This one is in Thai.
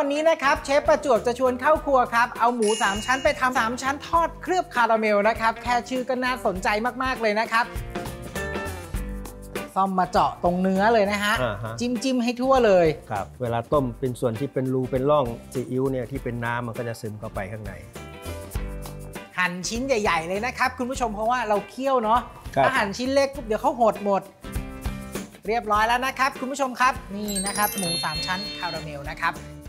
วันนี้นะครับเชฟประจวบจะชวนเข้าครัวครับเอาหมู3ชั้นไปทำ3ชั้นทอดเคลือบคาราเมลนะครับแค่ชื่อก็น่าสนใจมากๆเลยนะครับซ่อมมาเจาะตรงเนื้อเลยนะฮะจิ้มให้ทั่วเลยครับเวลาต้มเป็นส่วนที่เป็นรูเป็นร่องซีอิ๊วเนี่ยที่เป็นน้ำมันก็จะซึมเข้าไปข้างในหั่นชิ้นใหญ่ๆเลยนะครับคุณผู้ชมเพราะว่าเราเคี่ยวเนาะถ้าหั่นชิ้นเล็กปุ๊บเดี๋ยวเขาหดหมดเรียบร้อยแล้วนะครับคุณผู้ชมครับนี่นะครับหมู3ชั้นคาราเมลนะครับ